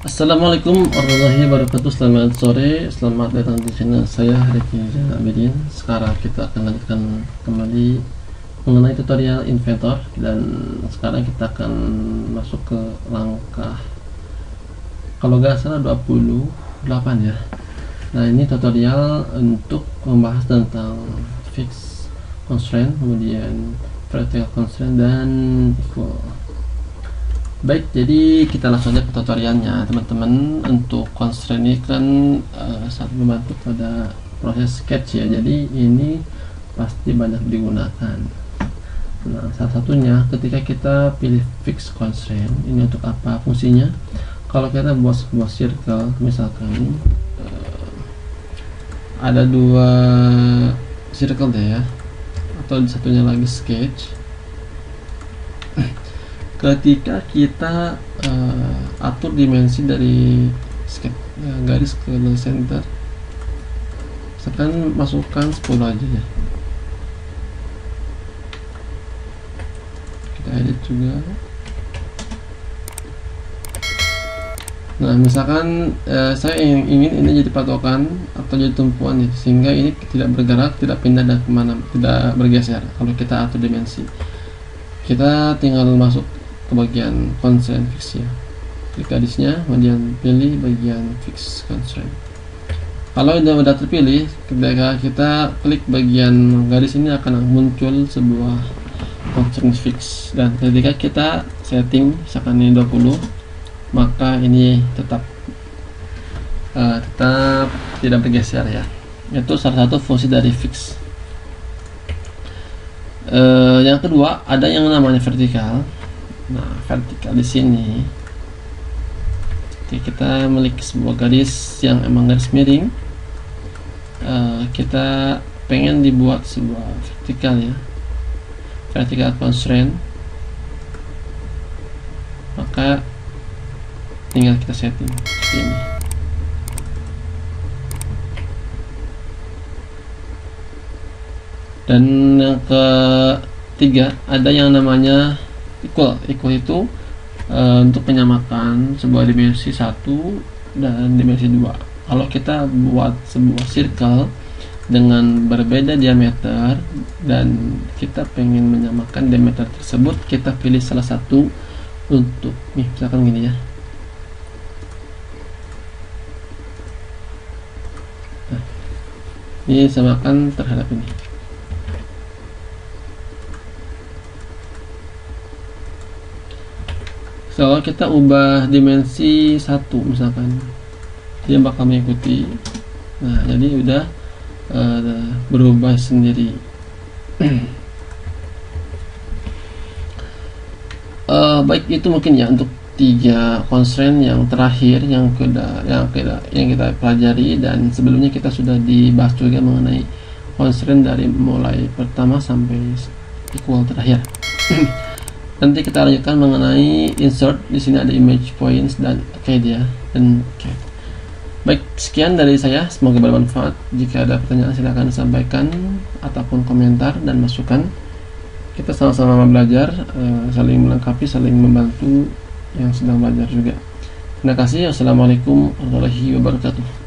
Assalamualaikum warahmatullahi wabarakatuh. Selamat sore, selamat datang di channel saya Riki Abidin. Sekarang kita akan lanjutkan kembali mengenai tutorial Inventor, dan sekarang kita akan masuk ke langkah, kalau nggak salah 28 ya. Nah, ini tutorial untuk membahas tentang fix constraint, kemudian vertical constraint dan equal. Baik, jadi kita langsung aja ke tutorialnya teman-teman. Untuk constraint ini kan sangat membantu pada proses sketch ya, jadi ini pasti banyak digunakan. Nah, salah satunya ketika kita pilih fix constraint, ini untuk apa fungsinya? Kalau kita buat sebuah circle, misalkan ada dua circle deh ya, atau satunya lagi sketch. Ketika kita atur dimensi dari garis ke center, misalkan masukkan 10 aja ya, kita edit juga. Nah, misalkan saya ingin ini jadi patokan atau jadi tumpuan ya, sehingga ini tidak bergerak, tidak pindah dan kemana, tidak bergeser. Kalau kita atur dimensi, kita tinggal masuk ke bagian constraint fix ya, klik garisnya, kemudian pilih bagian fix constraint. Kalau sudah terpilih, ketika kita klik bagian garis ini akan muncul sebuah constraint fix, dan ketika kita setting misalkan ini 20, maka ini tetap tidak bergeser ya. Itu salah satu fungsi dari fix. Yang kedua, ada yang namanya vertikal. Nah, vertikal di sini kita memiliki sebuah garis yang emang garis miring, kita pengen dibuat sebuah vertikal ya, vertical constraint, maka tinggal kita setting seperti ini. Dan yang ketiga, ada yang namanya equal. Equal itu untuk menyamakan sebuah dimensi 1 dan dimensi 2. Kalau kita buat sebuah circle dengan berbeda diameter dan kita pengen menyamakan diameter tersebut, kita pilih salah satu untuk nih, misalkan gini ya. Nah, ini samakan terhadap ini. Kalau kita ubah dimensi 1 misalkan, dia bakal mengikuti. Nah, jadi udah berubah sendiri. Baik, itu mungkin ya untuk 3 constraint yang terakhir yang kita pelajari, dan sebelumnya kita sudah dibahas juga mengenai constraint dari mulai pertama sampai equal terakhir. Nanti kita lanjutkan mengenai insert. Di sini ada image points dan dia dan Baik, sekian dari saya, semoga bermanfaat. Jika ada pertanyaan silahkan sampaikan ataupun komentar dan masukan. Kita sama-sama belajar, saling melengkapi, saling membantu yang sedang belajar juga. Terima kasih. Wassalamualaikum warahmatullahi wabarakatuh.